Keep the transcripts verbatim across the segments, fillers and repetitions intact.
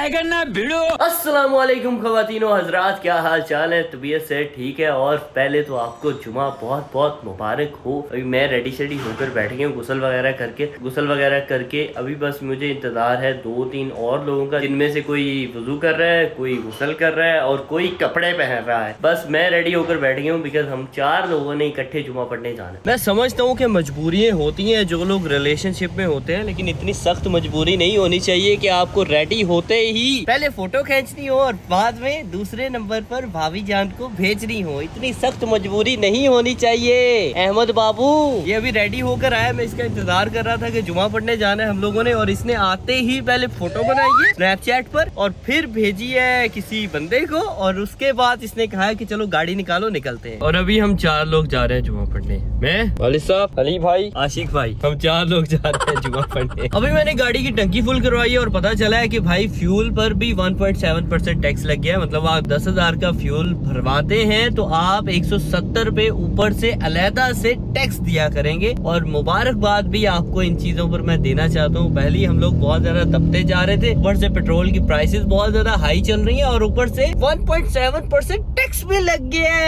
काय करना भिड़ो। अस्सलाम वालेकुम ख़वातीनो हजरात, क्या हाल चाल है? तबीयत से ठीक है? और पहले तो आपको जुमा बहुत बहुत मुबारक हो। अभी मैं रेडी शेडी होकर बैठ गया हूँ, गुसल वगैरह करके गुसल वगैरह करके अभी बस मुझे इंतजार है दो तीन और लोगों का, जिनमें से कोई वजू कर रहा है, कोई गुसल कर रहा है और कोई कपड़े पहन रहा है। बस मैं रेडी होकर बैठ गया हूँ बिकॉज हम चार लोगों ने इकट्ठे जुमा पढ़ने जाना है। मैं समझता हूँ कि मजबूरियाँ होती हैं जो लोग रिलेशनशिप में होते हैं, लेकिन इतनी सख्त मजबूरी नहीं होनी चाहिए कि आपको रेडी होते ही पहले फोटो खींचनी हो और बाद में दूसरे नंबर पर भाभी जान को भेजनी हो। इतनी सख्त मजबूरी नहीं होनी चाहिए। अहमद बाबू ये अभी रेडी होकर आया, मैं इसका इंतजार कर रहा था कि जुमा पढ़ने जाना है हम लोगों ने, और इसने आते ही पहले फोटो बनाई है स्नैपचैट पर और फिर भेजी है किसी बंदे को, और उसके बाद इसने कहा है कि चलो गाड़ी निकालो निकलते हैं। और अभी हम चार लोग जा रहे हैं जुमा पढ़ने। मैं, वालिद साहब, अली भाई, आशिक भाई, हम चार लोग जा रहे हैं जुमा पढ़ने। अभी मैंने गाड़ी की टंकी फुल करवाई है और पता चला है कि भाई फ्यूल पर भी one point seven percent tax लग गया है। मतलब आप दस हजार का फ्यूल भरवाते हैं तो आप एक सौ सत्तर रुपए ऊपर से अलहदा से टैक्स दिया करेंगे। और मुबारकबाद भी आपको इन चीजों पर मैं देना चाहता हूँ। पहले हम लोग बहुत ज्यादा दबते जा रहे थे, ऊपर से पेट्रोल की प्राइसेस बहुत ज्यादा हाई चल रही है और ऊपर से one point seven percent tax भी लग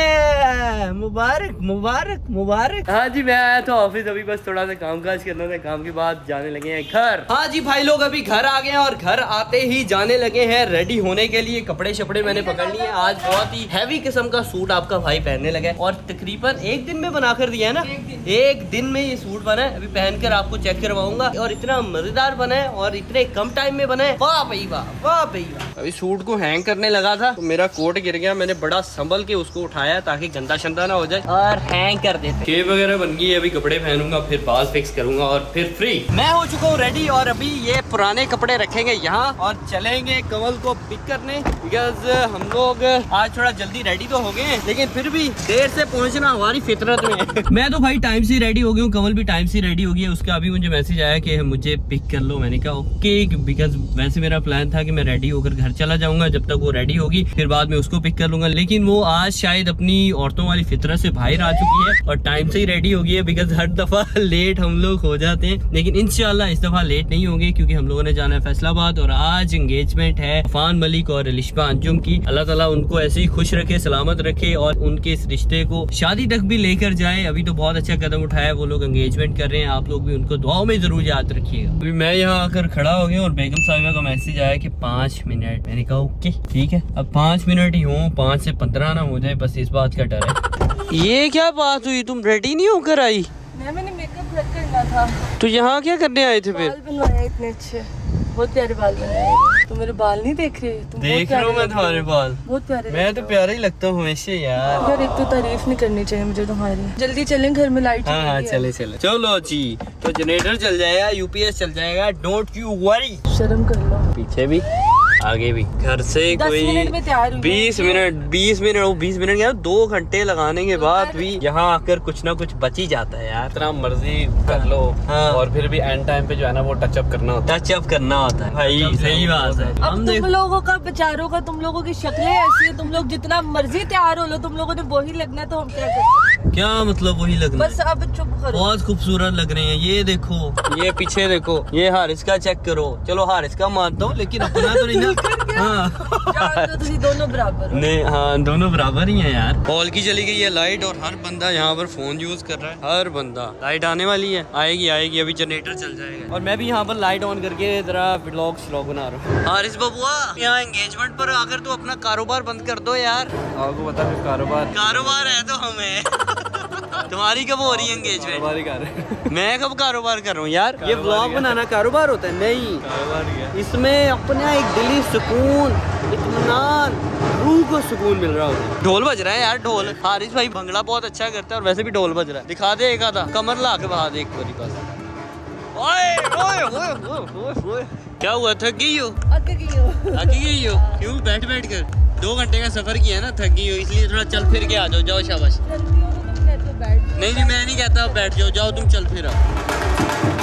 गया। मुबारक मुबारक मुबारक। हाँ जी, मैं आया था ऑफिस, अभी बस थोड़ा सा काम काज करना था, काम के बाद जाने लगे हैं घर। हाँ जी भाई लोग अभी घर आ गए हैं और घर आते ही जाने लगे हैं रेडी होने के लिए। कपड़े शपड़े मैंने पकड़ लिए। आज बहुत ही हैवी किस्म का सूट आपका भाई पहनने लगा है और तकरीबन एक दिन में बना कर दिया है ना, एक दिन, एक दिन में ये सूट बना है। अभी पहनकर आपको चेक करवाऊंगा और इतना मजेदार बना है और इतने कम टाइम में बना है। वाह भाई वाह, वाह भाई वाह। अभी सूट को हैंग करने लगा था तो मेरा कोट गिर गया, मैंने बड़ा संभल के उसको उठाया ताकि गंदा शंदा ना हो जाए और हैंग कर देते। केप वगैरह बन गई है, अभी कपड़े पहनूंगा, फिर बाल फिक्स करूंगा और फिर फ्री। मैं हो चुका हूँ रेडी और अभी ये पुराने कपड़े रखेंगे यहाँ और चलेंगे कमल को पिक करने। बिकॉज हम लोग आज थोड़ा जल्दी रेडी तो हो गए हैं, लेकिन फिर भी देर से पहुंचना हमारी फितरत में है। मैं तो भाई टाइम से रेडी हो गया हूँ, कमल भी टाइम से रेडी हो गया। उसका अभी मुझे मैसेज आया कि मुझे पिक कर लो। मैंने कहा ओके, बिकॉज वैसे मेरा प्लान था कि मैं रेडी होकर घर चला जाऊंगा, जब तक वो रेडी होगी फिर बाद में उसको पिक कर लूंगा। लेकिन वो आज शायद अपनी औरतों वाली फितरत से बाहर आ चुकी है और टाइम से ही रेडी हो गई है। बिकॉज हर दफा लेट हम लोग हो जाते हैं, लेकिन इंशाल्लाह इस दफा लेट नहीं होंगे क्योंकि हम लोगों ने जाना है फैसलाबाद और आज एंगेजमेंट है अफान मलिक और अलिशबा अंजुम की। अल्लाह ताला उनको ऐसे ही खुश रखे, सलामत रखे और उनके इस रिश्ते को शादी तक भी लेकर जाए। अभी तो बहुत अच्छा कदम उठाया, वो लोग एंगेजमेंट कर रहे हैं। आप लोग भी उनको दुआओं में जरूर याद रखिएगा। अभी मैं यहाँ आकर खड़ा हो गया और बेगम साहिबा का मैसेज आया कि पाँच मिनट। मैंने कहा ओके ठीक है, अब पाँच मिनट ही हूँ, पाँच से पंद्रह ना हो जाए, बस इस बात का डर है। ये क्या बात हुई, तुम रेडी नहीं होकर आई? मैंने मेकअप घर करना था। तो यहाँ क्या करने आए थे फिर? बाल बनवाए इतने अच्छे, बहुत प्यारे बाल बनाए। तुम मेरे बाल नहीं देख रहे? तुम देख रहा हूँ मैं तुम्हारे बाल, बहुत प्यारे। मैं तो प्यारा ही लगता हूँ हमेशा यार। यार एक तो तारीफ नहीं करनी चाहिए मुझे तुम्हारी। जल्दी चलें, घर में लाइट। हाँ हाँ चले चले चलो जी। तो जनरेटर चल जाएगा, यूपीएस चल जाएगा, डोंट यू वरी। शर्म कर लो। पीछे भी आगे भी। घर से कोई बीस मिनट बीस मिनट वो बीस मिनट क्या दो घंटे लगाने के बाद भी यहाँ आकर कुछ ना कुछ बच ही जाता है यार। इतना मर्जी कर लो। हाँ। और फिर भी एंड टाइम पे जो है ना वो टच अप करना होता है। टच अप करना होता है भाई, सही बात है। अब तुम लोगों का बेचारों का, तुम लोगों की शक्लें ऐसी है, तुम लोग जितना मर्जी तैयार हो लो, तुम लोगों ने वही लगना है, तो हम क्या कर? क्या मतलब वही लगना? बस अब चुप करो। बहुत खूबसूरत लग रहे हैं। ये देखो, ये पीछे देखो, ये हारिस का चेक करो। चलो हारिस का मानता हूँ लेकिन अपना तो नहीं ना। हाँ तो दोनों बराबर नहीं, हाँ दोनों बराबर ही हैं यार। हॉल की चली गई है लाइट और हर बंदा यहाँ पर फोन यूज कर रहा है। हर बंदा, लाइट आने वाली है, आएगी आएगी, अभी जनरेटर चल जाएगा। और मैं भी यहाँ पर लाइट ऑन करके जरा व्लॉग श्लॉग बना रहा हूँ। हारिस बबुआ, यहाँ एंगेजमेंट पर आकर तू अपना कारोबार बंद कर दो यार। आपको पता है कारोबार कारोबार है तो हमें। तुम्हारी कब हो रही है एंगेजमेंट? मैं कब कारोबार कर रहा हूँ यार? ये व्लॉग बनाना कारोबार होता है? नहीं, कारोबार इसमें अपना एक दिली सुकून, इत्मीनान, रूह को सुकून मिल रहा होता है। ढोल बज रहा है यार, ढोल। हारिस भाई भंगड़ा बहुत अच्छा करता है और वैसे भी ढोल बज रहा है। दिखा दे एक आधा, कमर ला के बहा दे एक बारी पास। ओए ओए ओए ओए ओए, क्या हुआ, थक गई हो? थक गई हो? थक गई हो क्यों? बैठ बैठ कर दो घंटे का सफर किया ना, थक गई हो, इसलिए थोड़ा चल फिर के आ जाओ। जाओ शाबाश। नहीं नहीं मैं नहीं कहता बैठ जाओ, जाओ तुम चल फिर आओ।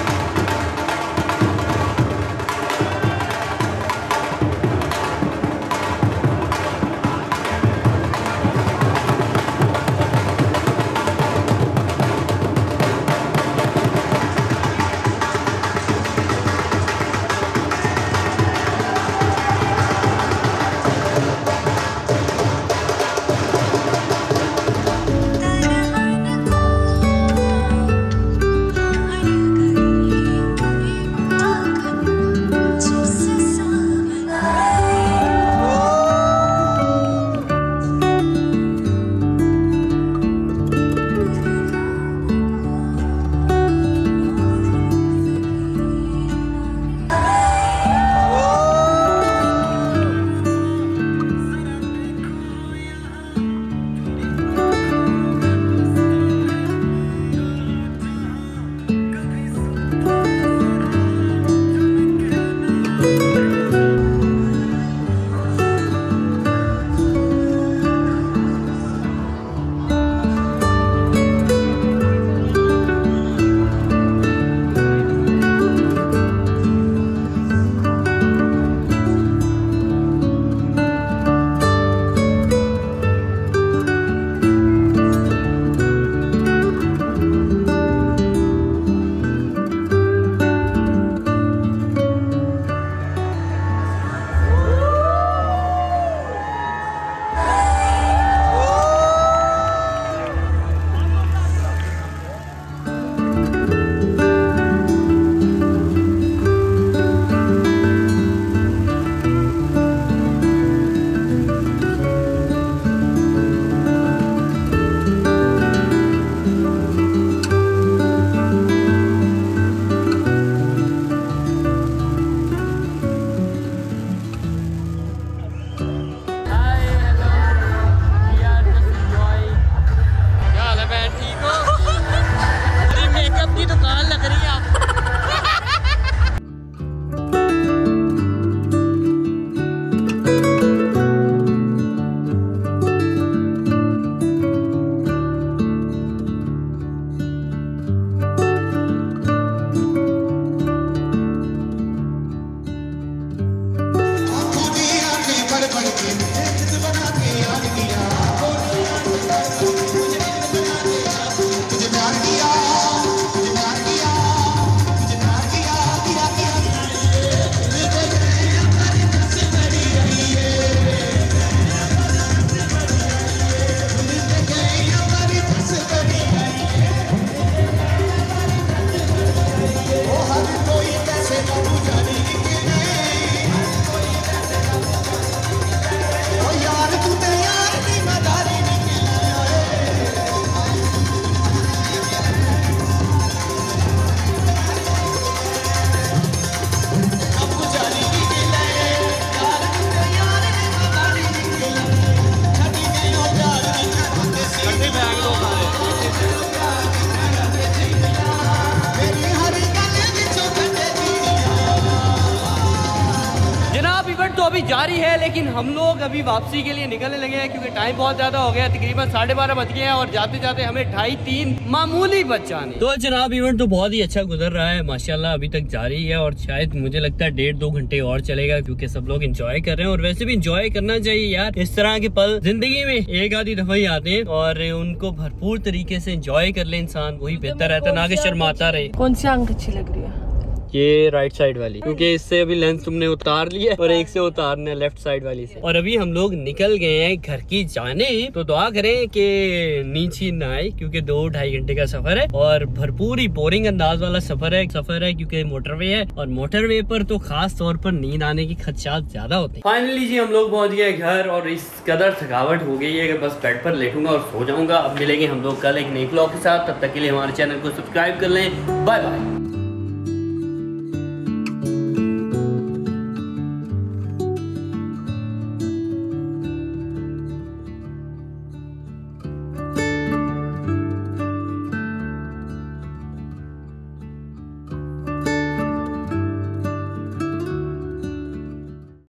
अभी जारी है, लेकिन हम लोग अभी वापसी के लिए निकलने लगे हैं क्योंकि टाइम बहुत ज्यादा हो गया, तकरीबन साढ़े बारह बज गए हैं और जाते जाते हमें ढाई तीन मामूली बच जाने। तो जनाब इवेंट तो बहुत ही अच्छा गुजर रहा है माशाल्लाह, अभी तक जारी है और शायद मुझे लगता है डेढ़ दो घंटे और चलेगा क्योंकि सब लोग एंजॉय कर रहे हैं। और वैसे भी एंजॉय करना चाहिए यार, इस तरह के पल जिंदगी में एक आधी दफा ही आते हैं और उनको भरपूर तरीके से एंजॉय कर ले इंसान, वही बेहतर रहता है ना कि शर्माता रहे। कौन सी आंख अच्छी लग रही है? ये राइट साइड वाली, क्योंकि इससे अभी लेंस तुमने उतार लिया और एक से उतारना लेफ्ट साइड वाली से। और अभी हम लोग निकल गए हैं घर की जाने, तो दुआ करें कि नींद ही ना आए क्योंकि दो ढाई घंटे का सफर है और भरपूर ही बोरिंग अंदाज वाला सफर है सफर है क्योंकि मोटरवे है और मोटरवे पर तो खास तौर पर नींद आने की खदशात ज्यादा होते हैं। फाइनली जी हम लोग पहुंच गए घर और इस कदर थकावट हो गई है कि बस बेड पर लेटूंगा और सो जाऊंगा। अब मिलेंगे हम लोग कल एक नई ब्लॉग के साथ, तब तक के लिए हमारे चैनल को सब्सक्राइब कर लें। Bye bye.